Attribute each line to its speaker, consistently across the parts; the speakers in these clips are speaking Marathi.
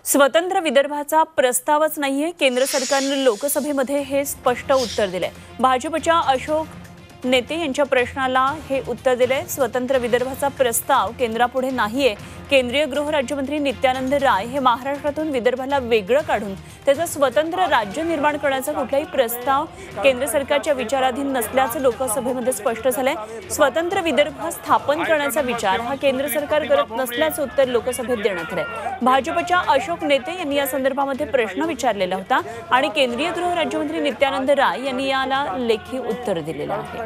Speaker 1: स्वतंत्र विदर्भाचा प्रस्तावच नाहीये। केंद्र सरकारने लोकसभेमध्ये हे स्पष्ट उत्तर दिले। भाजपच्या अशोक नेते यांच्या प्रश्नाला हे उत्तर दिले। स्वतंत्र विदर्भाचा प्रस्ताव केंद्रापुढे नाहीये। केंद्रीय गृह राज्यमंत्री नित्यानंद राय हे महाराष्ट्रातून विदर्भाला वेगळं काढून त्याचं स्वतंत्र राज्य निर्माण करण्याचा कुठलाही प्रस्ताव केंद्र सरकारच्या विचाराधीन नसल्याचं लोकसभेमध्ये स्पष्ट झालंय। स्वतंत्र विदर्भ स्थापन करण्याचा विचार हा केंद्र सरकार करत नसल्याचं उत्तर लोकसभेत देण्यात आलंय। भाजपच्या अशोक नेते यांनी या संदर्भामध्ये प्रश्न विचारलेला होता आणि केंद्रीय गृह राज्यमंत्री नित्यानंद राय यांनी याला लेखी उत्तर दिलेलं आहे।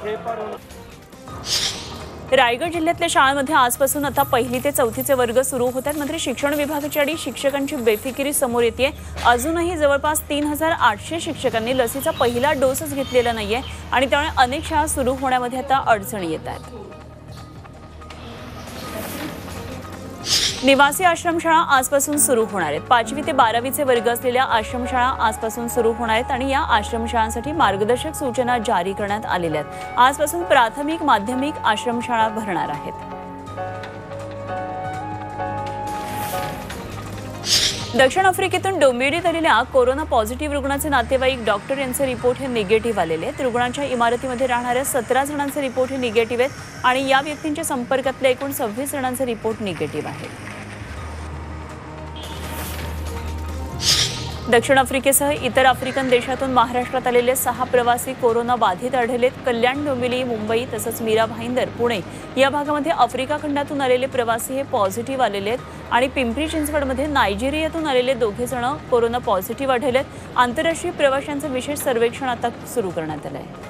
Speaker 1: रायगड जिल्ह्यातल्या शाळांमध्ये आजपासून आता 1ली ते 4थीचे वर्ग सुरू होत आहेत। मात्र शिक्षण विभागाची आणि शिक्षकांची बेफिकिरी समोर येते। अजूनही जवळपास 3800 शिक्षकांनी लसीचा पहिला डोसच घेतलेला नाहीये आणि त्यामुळे अनेक शाळा सुरू होण्यामध्ये आता अडचणी येत आहेत। निवासी आश्रमशाळा आजपासून सुरू होणार आहेत। 5वी ते 12वीचे वर्ग असलेल्या आश्रमशाळा आजपासून सुरू होणार आहेत आणि या आश्रमशाळांसाठी मार्गदर्शक सूचना जारी करण्यात आलेल्या आहेत। आजपासून प्राथमिक माध्यमिक आश्रमशाळा भरणार आहेत। दक्षिण आफ्रिकेतून डोंबिवलीत आलेल्या कोरोना पॉझिटिव्ह रुग्णाचे नातेवाईक डॉक्टर यांचे रिपोर्ट हे निगेटिव्ह आलेले आहेत। रुग्णाच्या इमारतीमध्ये राहणाऱ्या 17 जणांचे रिपोर्ट हे निगेटिव्ह आहेत आणि या व्यक्तींच्या संपर्कातले एकूण 26 जणांचे रिपोर्ट निगेटिव्ह आहेत। दक्षिण आफ्रिकेसह इतर आफ्रिकन देशातून महाराष्ट्रात आलेले 6 प्रवासी कोरोना बाधित आढळलेत। कल्याण, डोंबिवली, मुंबई तसंच मीरा भाईंदर, पुणे या भागामध्ये आफ्रिका खंडातून आलेले प्रवासी हे पॉझिटिव्ह आलेले आहेत आणि पिंपरी चिंचवडमध्ये नायजेरियातून आलेले 2 जण कोरोना पॉझिटिव्ह आढळलेत। आंतरराष्ट्रीय प्रवाशांचं विशेष सर्वेक्षण आता सुरू करण्यात आलं आहे।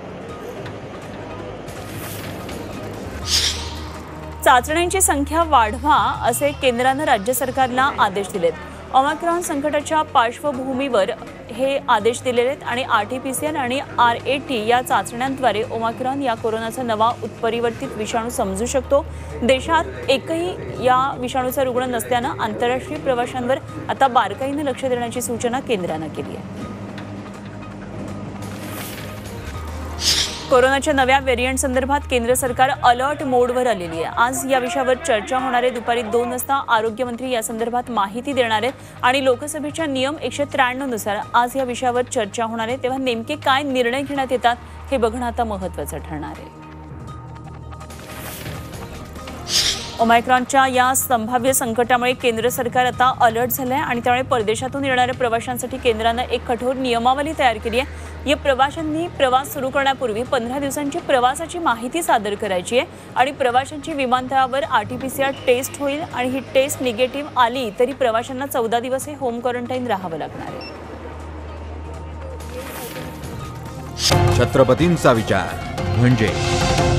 Speaker 1: चाचण्यांची संख्या वाढवा असे केंद्रानं राज्य सरकारला आदेश दिलेत। ओमिक्रॉन संकटाच्या पार्श्वभूमीवर हे आदेश दिलेले आहेत आणि RT-PCR आणि RAT या चाचण्यांद्वारे ओमिक्रॉन या कोरोनाचा नवा उत्परिवर्तित विषाणू समजू शकतो। देशात एकही या विषाणूचा रुग्ण नसल्यानं आंतरराष्ट्रीय प्रवाशांवर आता बारकाईने लक्ष देण्याची सूचना केंद्रानं केली आहे। कोरोनाच्या नव्या व्हेरियंट संदर्भात केंद्र सरकार अलर्ट मोडवर आलेली आहे। आज या विषयावर चर्चा होणार आहे। दुपारी 2 वाजता आरोग्यमंत्री या संदर्भात माहिती देणार आहेत आणि लोकसभेच्या नियम 193 नुसार आज या विषयावर चर्चा होणार आहे। तेव्हा नेमके काय निर्णय घेण्यात येतात हे बघणं आता महत्त्वाचं ठरणार आहे। ओमिक्रॉनच्या या संभाव्य संकटामुळे केंद्र सरकार आता अलर्ट झालंय आणि त्यामुळे परदेशातून येणाऱ्या प्रवाशांसाठी केंद्रानं एक कठोर नियमावली तयार केली आहे। या प्रवाशांनी प्रवास सुरू करण्यापूर्वी 15 दिवसांची प्रवासाची माहिती सादर करायची आहे आणि प्रवाशांची विमानतळावर RT-PCR टेस्ट होईल आणि ही टेस्ट निगेटिव्ह आली तरी प्रवाशांना 14 दिवस हे होम क्वारंटाईन राहावं लागणार आहे।
Speaker 2: छत्रपतींचा विचार म्हणजे